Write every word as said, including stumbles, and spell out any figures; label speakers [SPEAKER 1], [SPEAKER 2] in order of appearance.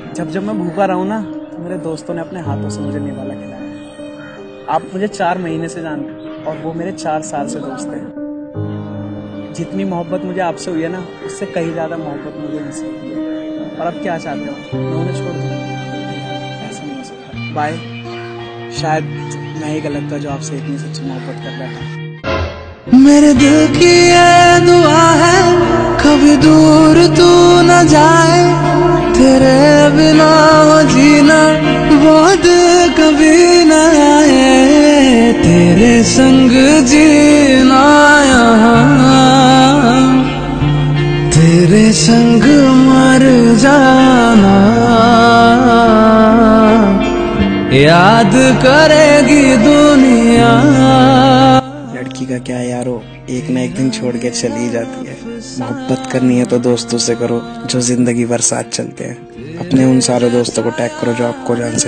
[SPEAKER 1] जब जब मैं भूखा रहा हूँ ना तो मेरे दोस्तों ने अपने हाथों से मुझे निवाला खिलाया। आप मुझे चार महीने से जानते हैं और वो मेरे चार साल से दोस्त हैं। जितनी मोहब्बत मुझे आपसे हुई है ना, उससे कहीं ज़्यादा मोहब्बत मुझे उनसे हुई है। और अब क्या चाहते हो, मैं उन्हें छोड़ दूँ? ऐसा नहीं हो सकता। बाय। शायद मैं ही गलत था जो आपसे इतनी सच्ची मोहब्बत कर बैठा।
[SPEAKER 2] मेरे दिल की ये दुआ है कभी दूर तू न जाए, तेरे बिना हो जीना बहुत कभी न आए, तेरे संग जीना यहाँ, तेरे संग मर जाना, याद करेगी दुनिया।
[SPEAKER 1] लड़की का क्या यारो, एक ना एक दिन छोड़ के चली ही जाती है। मोहब्बत करनी है तो दोस्तों से करो जो जिंदगी भर साथ चलते हैं। अपने उन सारे दोस्तों को टैग करो जो आपको जान से